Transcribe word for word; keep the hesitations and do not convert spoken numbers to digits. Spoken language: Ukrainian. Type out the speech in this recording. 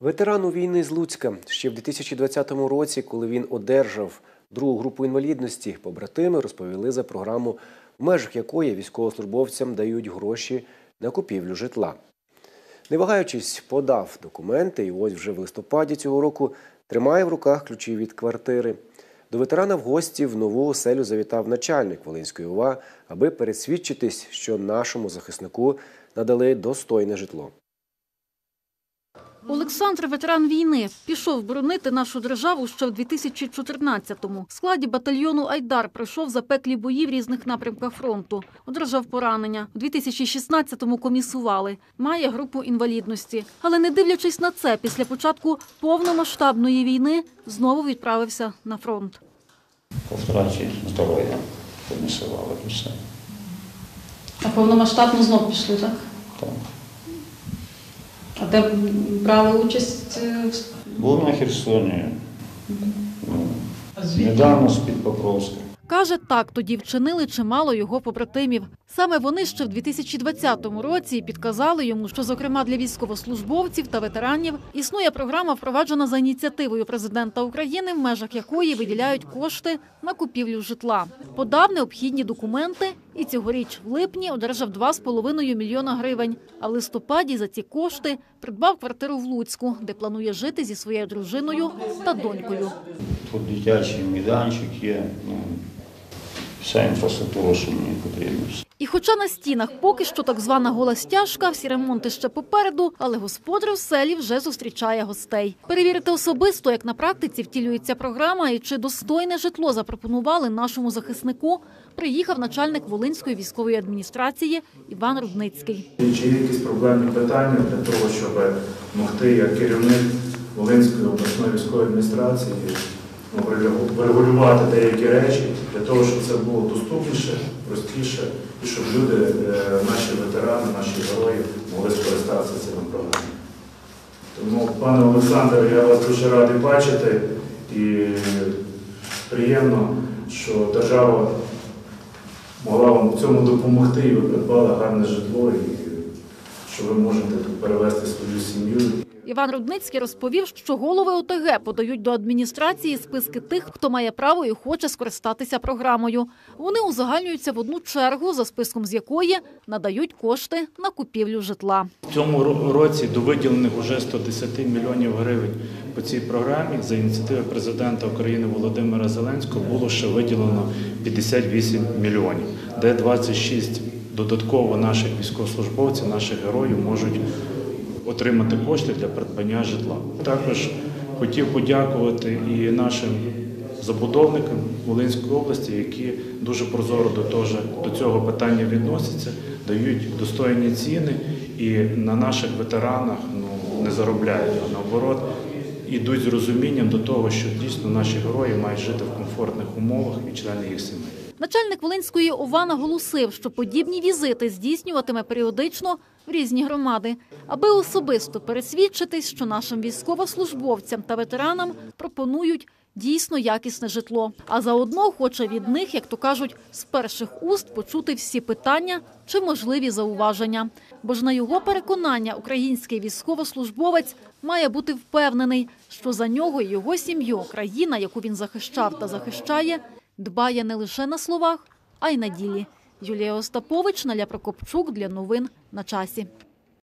Ветерану війни з Луцька ще в дві тисячі двадцятому році, коли він одержав другу групу інвалідності, побратими розповіли за програму, в межах якої військовослужбовцям дають гроші на купівлю житла. Не вагаючись, подав документи і ось вже в листопаді цього року тримає в руках ключі від квартири. До ветерана в гості в нову оселю завітав начальник Волинської ОВА, аби пересвідчитись, що нашому захиснику надали достойне житло. Олександр – ветеран війни. Пішов боронити нашу державу ще в дві тисячі чотирнадцятому. В складі батальйону «Айдар» пройшов запеклі бої в різних напрямках фронту. Одержав поранення. У дві тисячі шістнадцятому комісували. Має групу інвалідності. Але не дивлячись на це, після початку повномасштабної війни знову відправився на фронт. Повторачі здоров'я комісували все. А повномасштабно знов пішли, так? Так. А де брали участь? Був на Херсоні. Недавно з-під Покровська. Каже, так тоді вчинили чимало його побратимів. Саме вони ще в дві тисячі двадцятому році підказали йому, що, зокрема, для військовослужбовців та ветеранів існує програма, впроваджена за ініціативою президента України, в межах якої виділяють кошти на купівлю житла. Подав необхідні документи і цьогоріч в липні одержав два з половиною мільйона гривень. А в листопаді за ці кошти придбав квартиру в Луцьку, де планує жити зі своєю дружиною та донькою. Тут дитячий майданчик є, ну, вся інфраструктура, що мені потрібно. І хоча на стінах поки що так звана гола стяжка, всі ремонти ще попереду, але господар в селі вже зустрічає гостей. Перевірити особисто, як на практиці втілюється програма і чи достойне житло запропонували нашому захиснику, приїхав начальник Волинської військової адміністрації Іван Рудницький. Чи є якісь проблемні питання для того, щоб могти як керівник Волинської обласної військової адміністрації врегулювати деякі речі, для того, щоб це було доступніше, простіше, і щоб люди, наші ветерани, наші герої могли скористатися цими програмами. Тому, пане Олександре, я вас дуже радий бачити і приємно, що держава могла вам в цьому допомогти і ви придбали гарне житло, і що ви можете тут перевести свою сім'ю. Іван Рудницький розповів, що голови О Те Ге подають до адміністрації списки тих, хто має право і хоче скористатися програмою. Вони узагальнюються в одну чергу, за списком з якої надають кошти на купівлю житла. В цьому році до виділених вже сто десять мільйонів гривень по цій програмі за ініціативи президента України Володимира Зеленського було ще виділено п'ятдесят вісім мільйонів, де двадцять шість додатково наших військовослужбовців, наших героїв можуть отримати кошти для придбання житла. Також хотів подякувати і нашим забудовникам Волинської області, які дуже прозоро до, того, до цього питання відносяться, дають достойні ціни і на наших ветеранах ну, не заробляють, а наоборот, йдуть з розумінням до того, що дійсно наші герої мають жити в комфортних умовах і члени їх сімей. Начальник Волинської ОВА наголосив, що подібні візити здійснюватиме періодично в різні громади, аби особисто пересвідчитись, що нашим військовослужбовцям та ветеранам пропонують дійсно якісне житло. А заодно хоче від них, як то кажуть, з перших уст почути всі питання чи можливі зауваження. Бо ж на його переконання український військовослужбовець має бути впевнений, що за нього і його сім'ю країна, яку він захищав та захищає, дбає не лише на словах, а й на ділі. Юлія Остапович, Наля Прокопчук для новин на часі.